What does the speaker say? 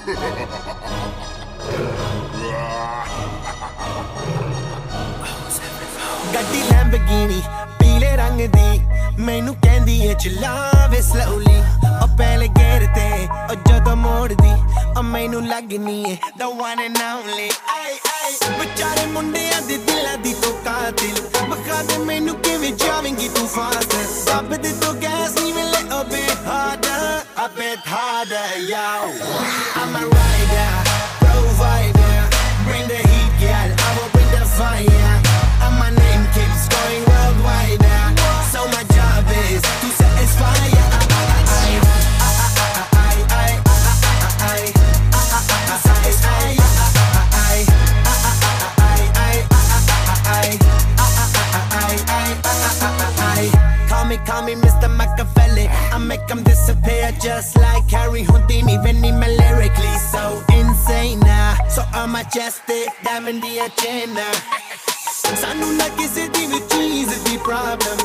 ਗੱਡੀ ਲੈਂਬਰਗਿਨੀ ਪੀਲੇ ਰੰਗ ਦੀ ਮੈਨੂੰ ਕਹਿੰਦੀ ਏ ਚਲਾਵੇ slowly ਉਹ ਪਹਿਲੇ ਗੇਰ ਤੇ ਉਹ ਜਦੋਂ ਮੋੜਦੀ ਉਹ ਮੈਨੂੰ ਲੱਗਨੀ ਏ the one and only ਵਿਚਾਰੇ ਮੁੰਡਿਆਂ ਦੇ ਦਿਲਾਂ ਦੀ ਤੂੰ ਕਾਤਿਲ ਬਖਾ ਦੇ ਮੈਨੂੰ ਕਿਵੇਂ ਜਾਵੇਂਗੀ ਤੂੰ ਫਾਸਟ ਦੱਬ ਦੇ ਤੂੰ ਗੈਸ ਨੀ ਮਿਲੇ a bit harder yo I'm a rider provider bring the heat girl I will bring the fire and my name keeps going worldwide so my job is to satisfy Call me Mr. Machiavelli I make them disappear just like Harry Houdini Benny me lyrically so insane so I'm majestic diamond the agenda Sanu na kisi di vi cheese di problem